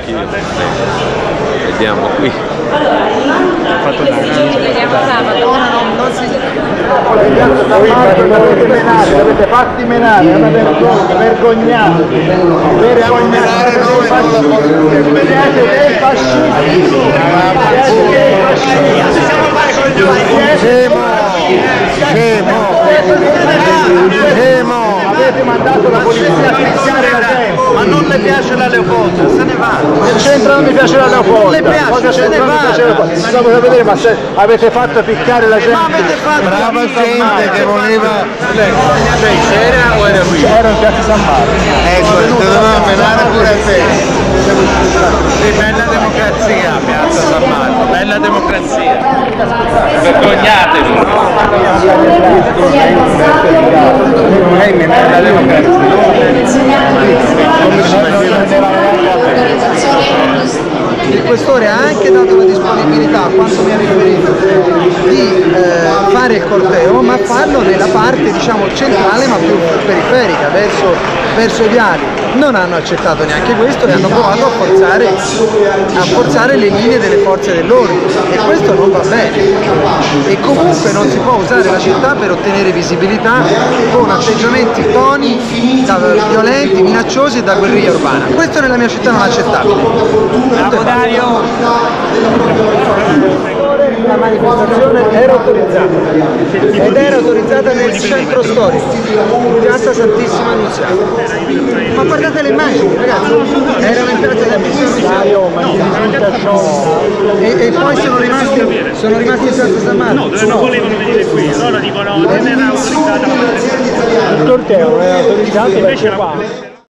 anch'io. Vediamo qui. Vediamo sabato, ora non si... Avete fatti menare, è una vergogna, vergognate. Vergognare noi siete fascisti. Scemo! Avete mandato la polizia a picchiare la gente. Ma non le piace la Leopolda, se ne va. Non c'entra, non mi piace la Leopolda. Non le piace, se ne va. Stavo a vedere, ma se avete fatto picchiare la gente. Ma avete fatto brava gente che voleva. Sei c'era o era qui? Era in piazza San Marco. Ecco, ti doveva menare pure a te. Sì, bella democrazia, piazza San Marco, bella democrazia. Vergognatevi. Lei menare la democrazia. Il questore ha anche dato la disponibilità, a quanto mi ha riferito, di fare il corteo, ma farlo nella parte diciamo centrale ma più periferica, verso i viali. Non hanno accettato neanche questo e hanno provato a forzare le linee delle forze dell'ordine e questo non va bene. E comunque non si può usare la città per ottenere visibilità con atteggiamenti, toni violenti, minacciosi e da guerriglia urbana. Questo nella mia città non è accettabile. La manifestazione era autorizzata ed era autorizzata nel centro storico, in piazza Santissima Annunziata. Ma guardate le immagini, ragazzi, erano in piazza e poi sono rimasti in piazza San Marco. No, dove non volevano venire qui, allora dicono non era autorizzata la manifestazione. Il corteo non era autorizzato invece perché qua